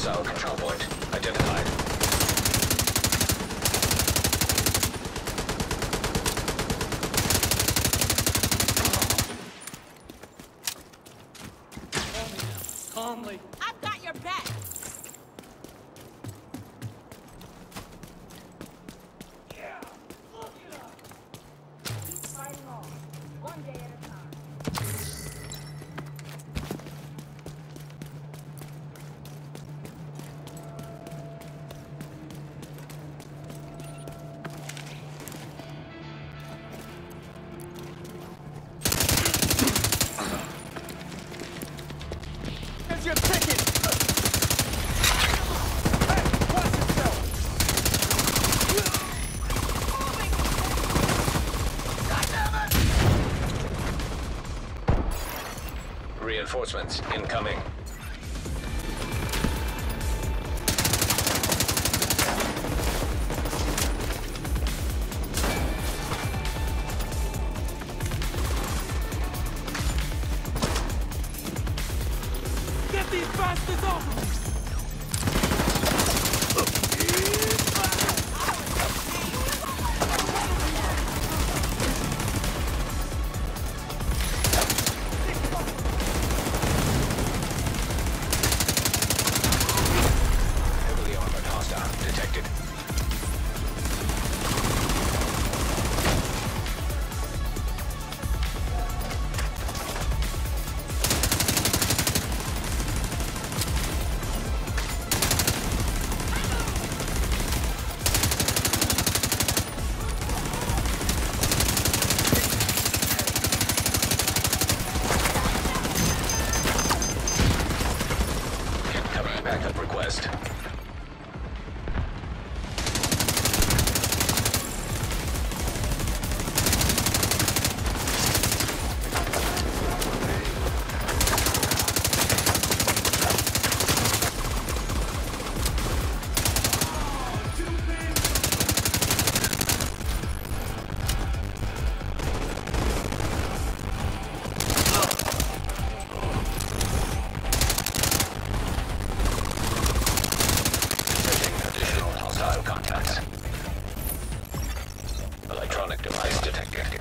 Hostile control point identified. Calmly. I've got your back. Yeah, look it up. Keep fighting on, one day at a time. Here's your ticket! Hey, watch yourself! Reinforcements incoming. Get these bastards off of me! Heavily armored hostile detected. Incoming backup request. Additional hostile contacts. Electronic device detected.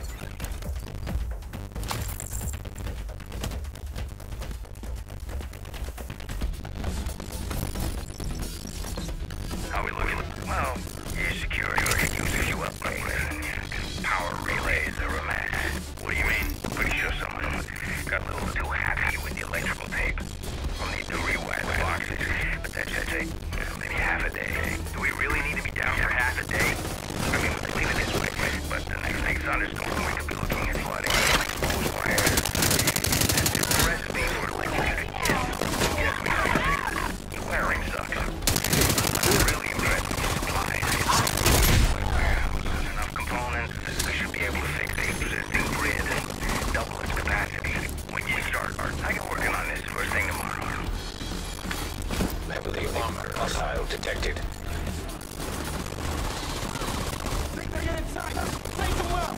How we looking? Well, your security uses you upgrades. Power relays are a mess. What do you mean? Pretty sure some of them got a little too happy with the electrical tape. We'll need to rewire the boxes, but that should take maybe half a day. Do we really need to be down for half a day? I mean, we could leave it this way, but the next thunderstorm we could be looking at flooding, exposed wires. The recipe for electricity is, yes, we have to fix it. The wiring sucks. I'm really impressed with the supplies. There's enough components that we should be able to fix the existing grid, double its capacity. When you start, I get working on this first thing tomorrow. Heavily armored hostile detected. Think they get inside! Take them well!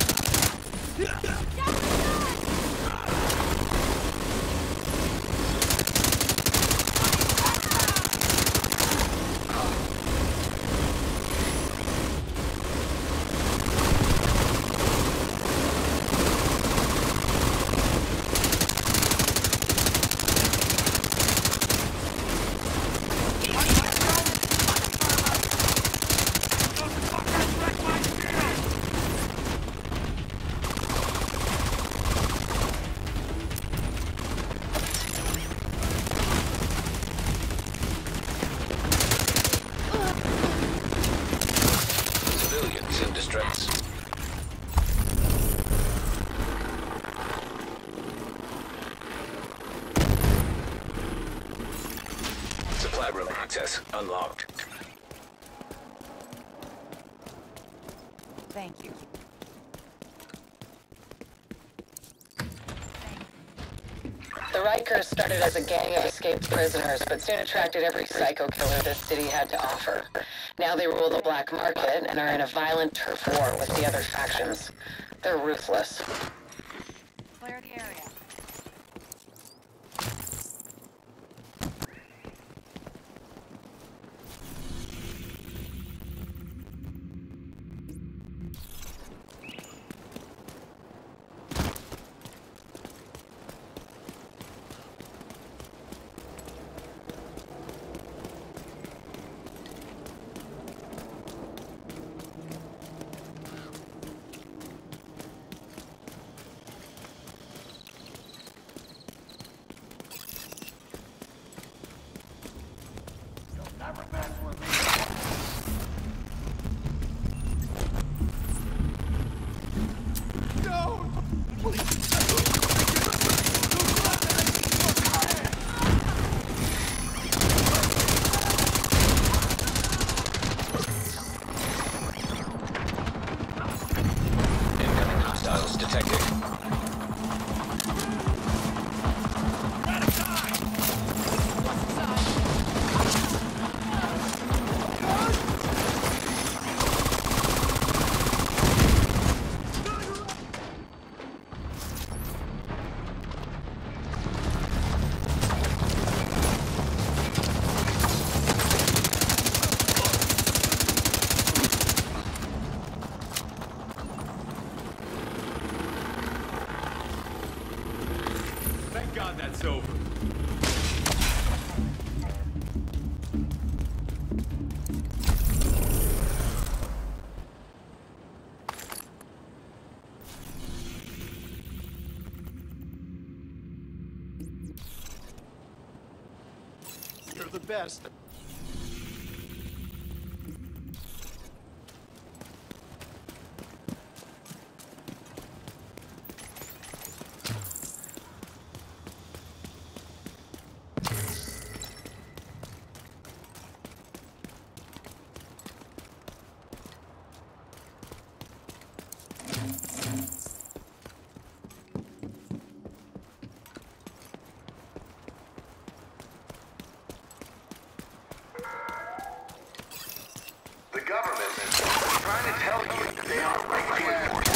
Civilians in distress. Supply room access unlocked. Thank you. The Rikers started as a gang of escaped prisoners, but soon attracted every psycho killer this city had to offer. Now they rule the black market and are in a violent turf war with the other factions. They're ruthless. Clear the area. Never mess with me. No! Incoming hostiles detected. Thank God that's over. You're the best. The government is trying to tell you that they are reinforcing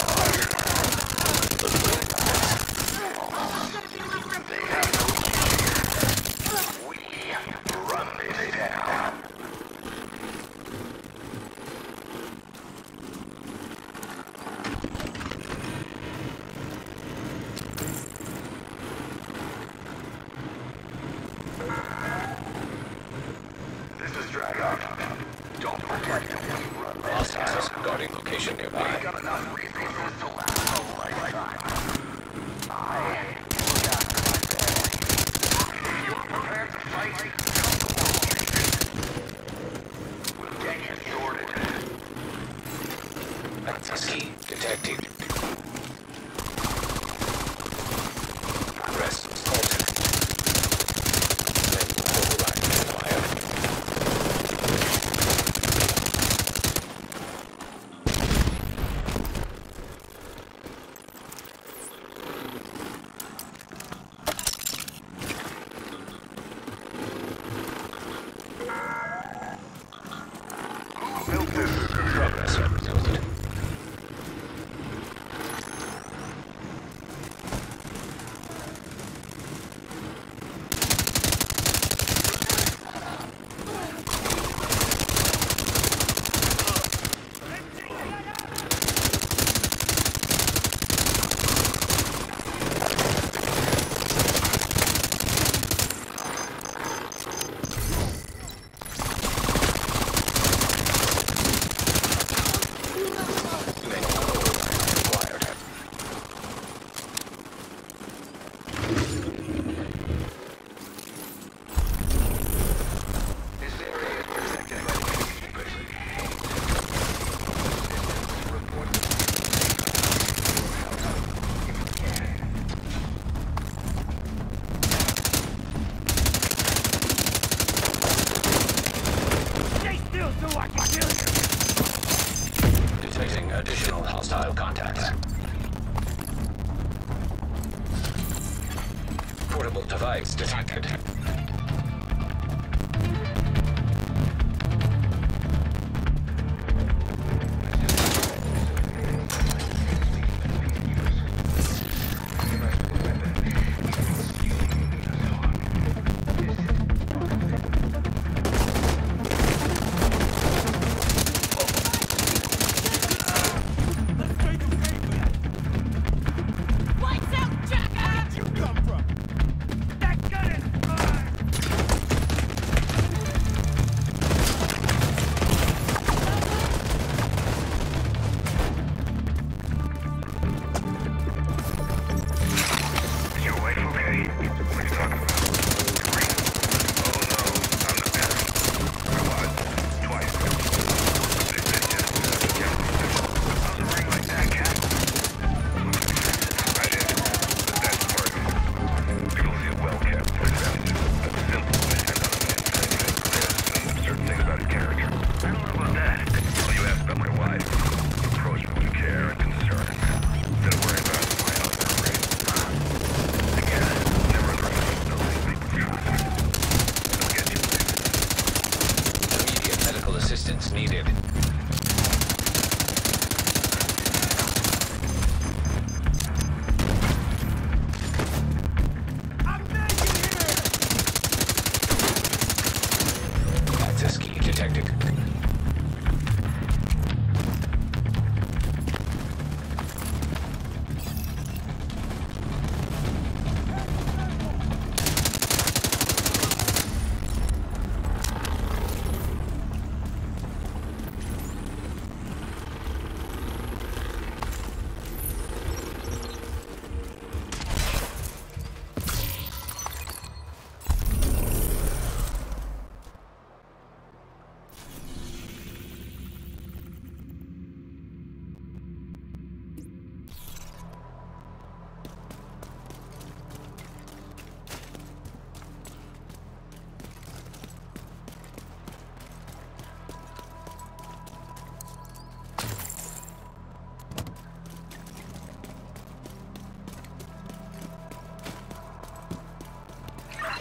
They have no fear. We run this town. This is Dragon. Don't protect him. Hostiles guarding location nearby. Got enough resources to last a lifetime. I look after my family. If you're prepared to fight, we'll get you sorted. Husky detected. Arrest halted. Then override fire. Progress noted. Detecting additional hostile contacts. Portable device detected.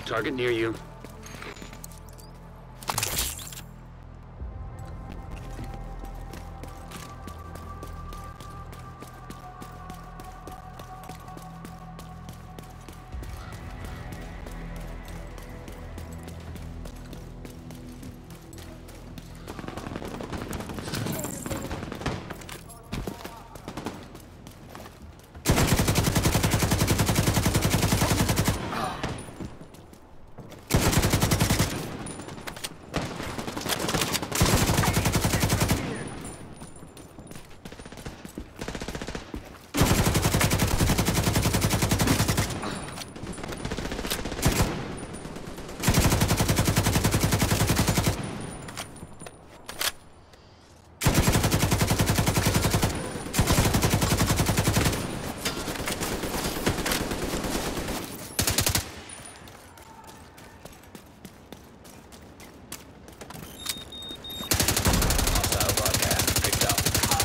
Target near you. Hostile broadcast picked up.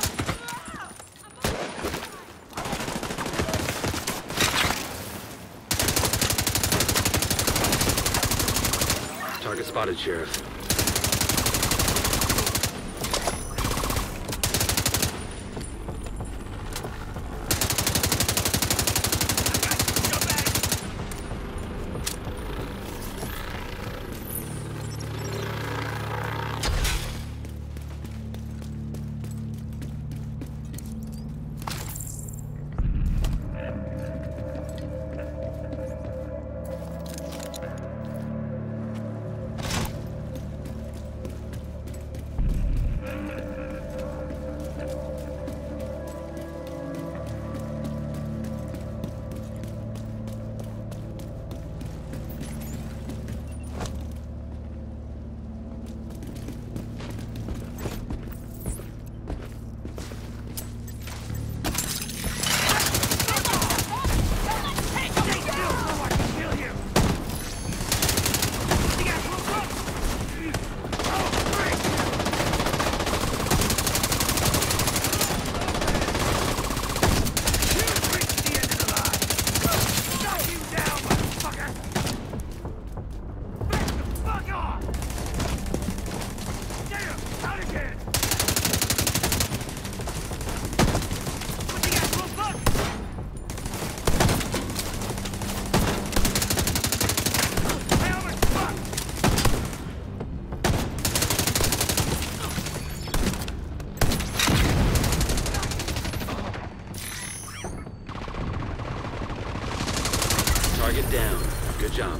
Target spotted, Sheriff. Target down. Good job.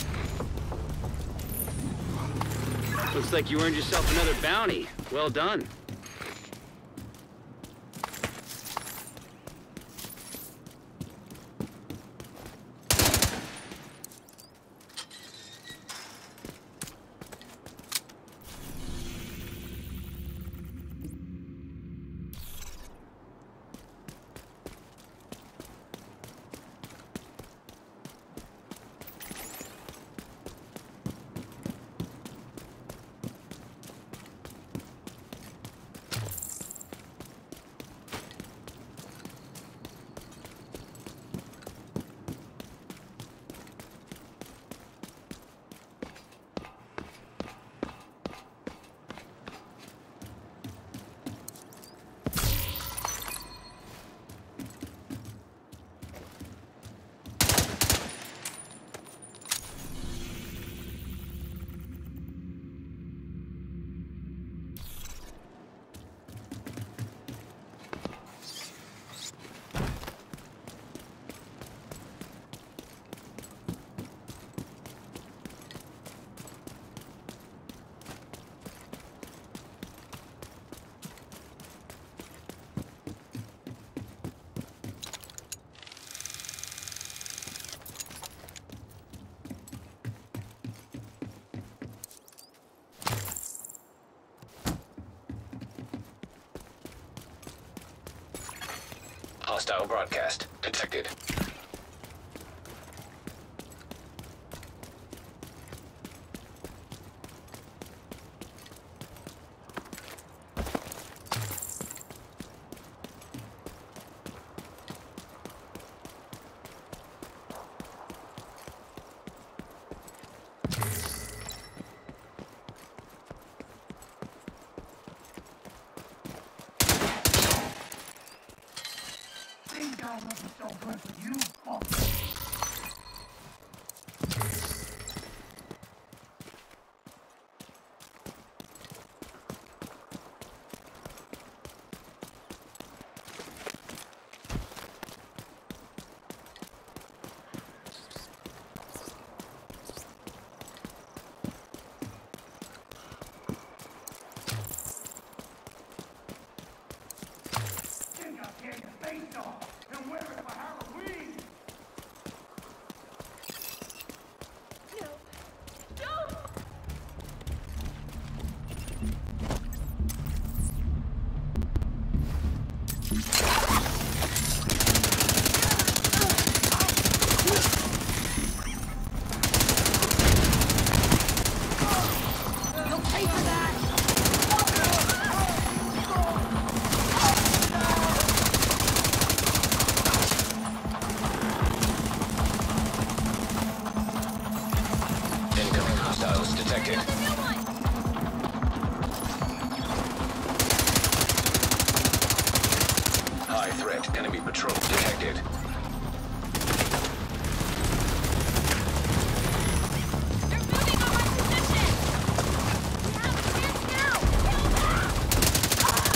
Looks like you earned yourself another bounty. Well done. Hostile broadcast detected. Life wasn't so good for you, punk. Think I'll tear your face off and wear it for Halloween. Incoming hostiles detected. High threat. Enemy patrol detected. They're moving on my position! We have a chance now! Kill them!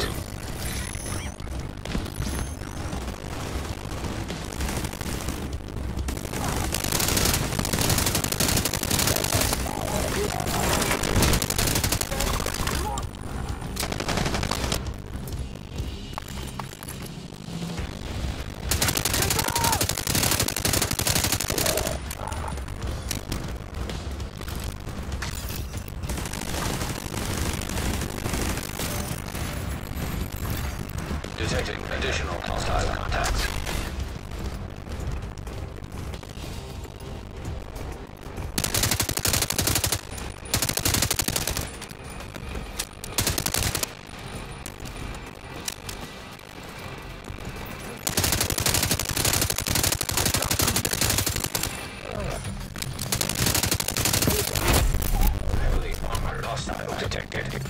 unlocked. Detecting additional hostile contacts. Heavily armored hostile detected.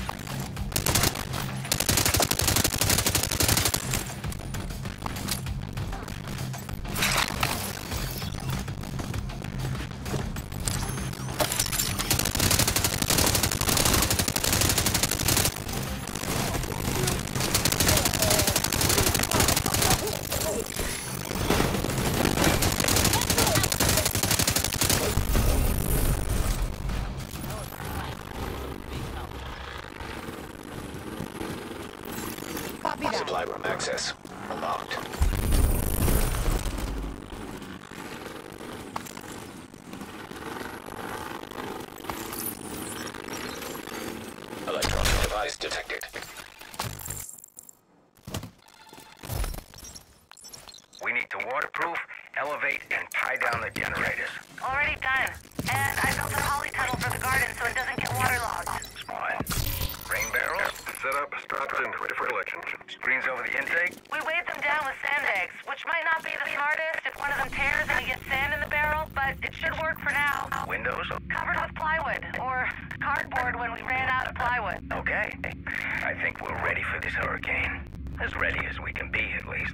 Supply room access unlocked. Electronic device detected. We need to waterproof, elevate, and tie down the generators. Already done. And I built a holly tunnel for the garden so it doesn't get waterlogged. Smart. Rain barrels? Set up, strapped in, ready for collection. Screens over the intake? We weighed them down with sand eggs, which might not be the smartest if one of them tears and you get sand in the barrel, but it should work for now. Windows? Covered with plywood, or cardboard when we ran out of plywood. Okay. I think we're ready for this hurricane. As ready as we can be, at least.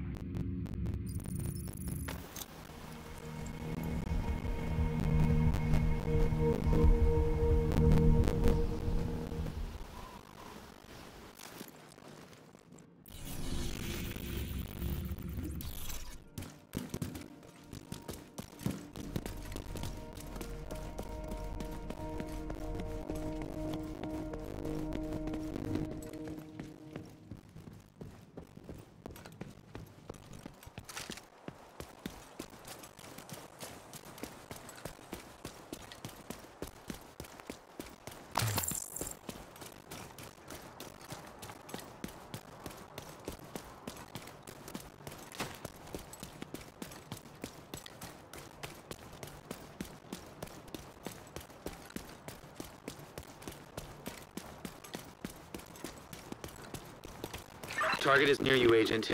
Target is near you, Agent.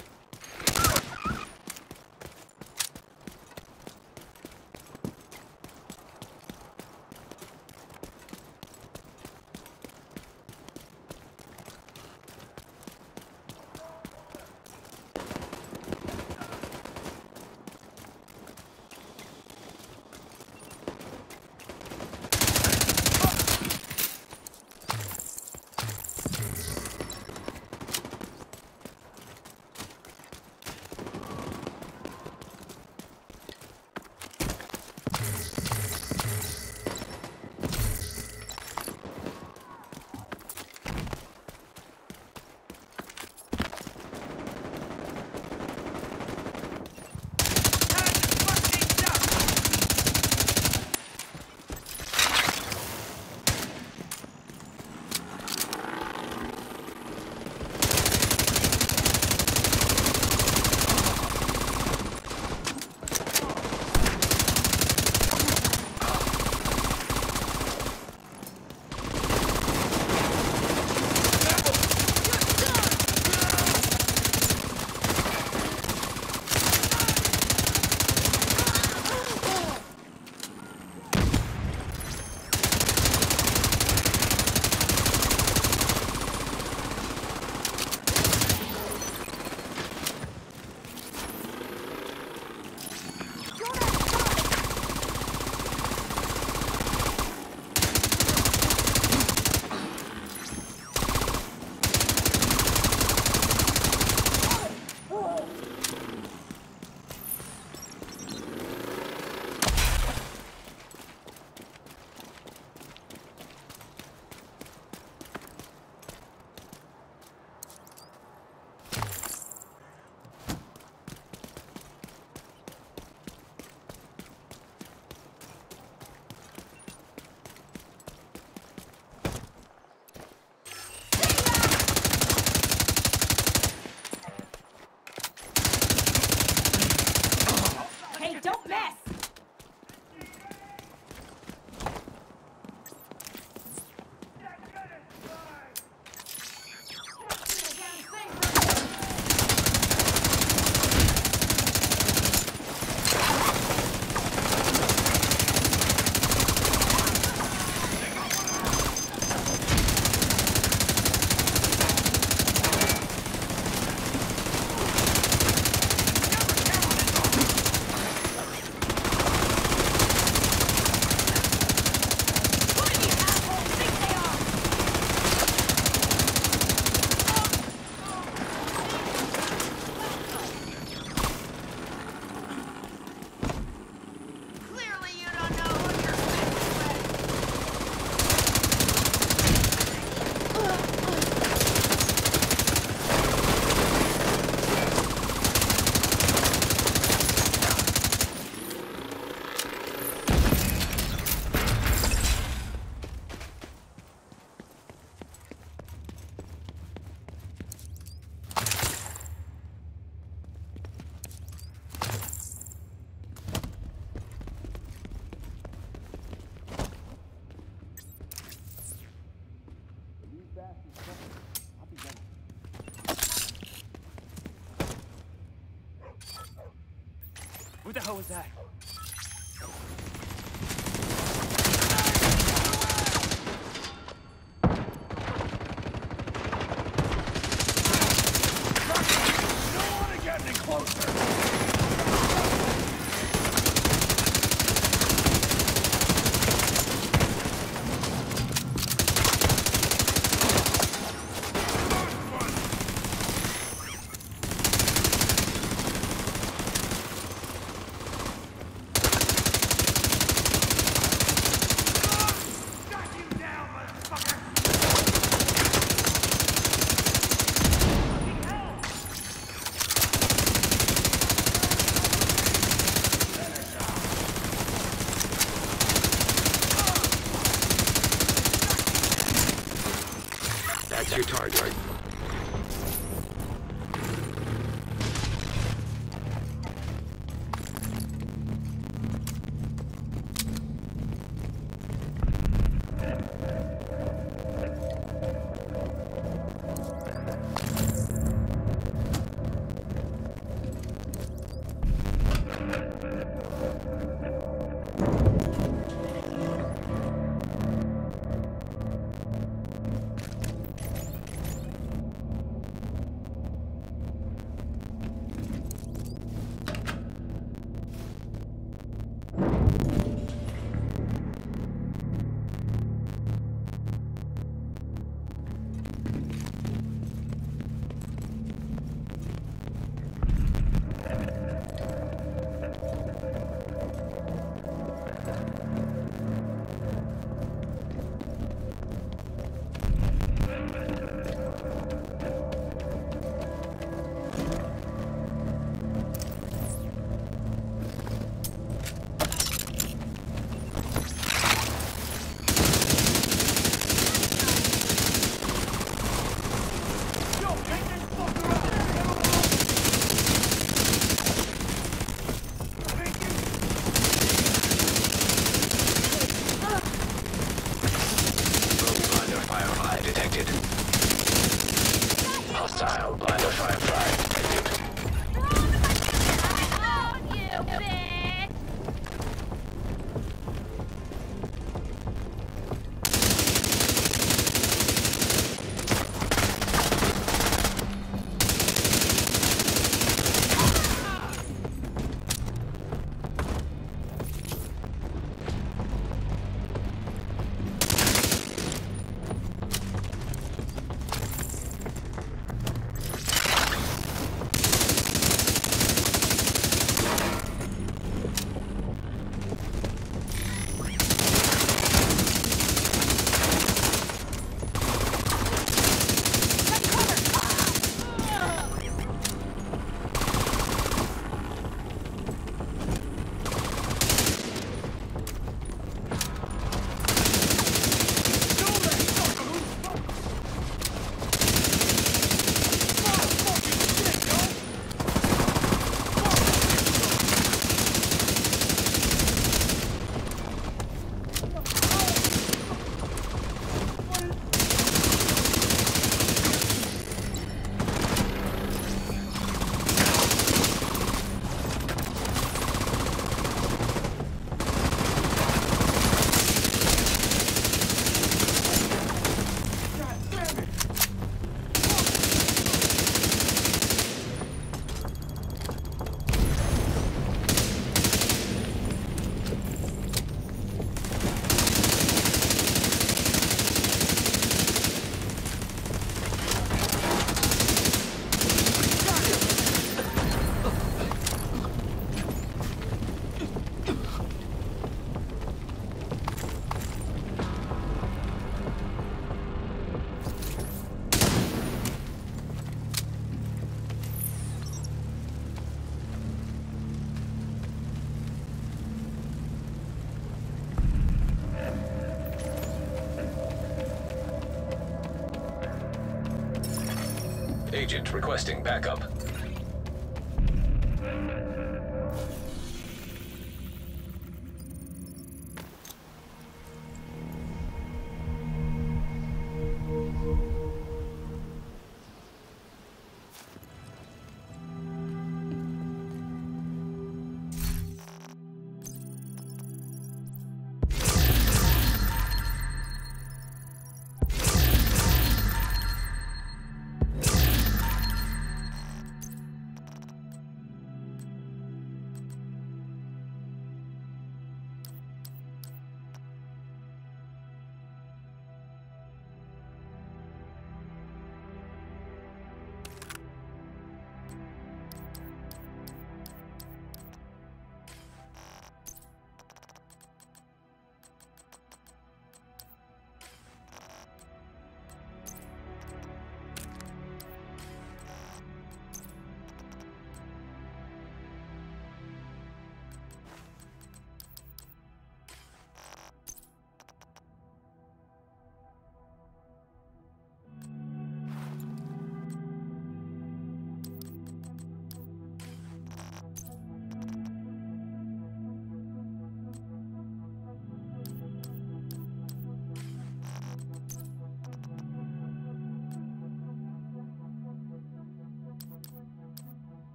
What the hell was that? Don't want to get any closer! That's your target. Hostile blind of firefly detected. Oh, you bitch! Agent requesting backup.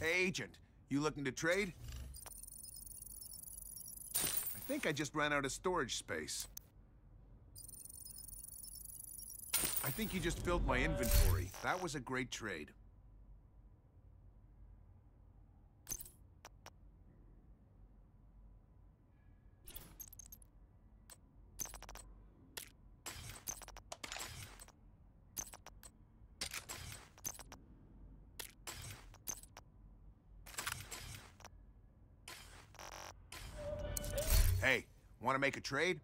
Hey, Agent. You looking to trade? I think I just ran out of storage space. I think you just filled my inventory. That was a great trade. Hey, want to make a trade?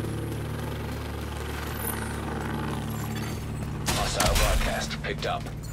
Hostile broadcast picked up.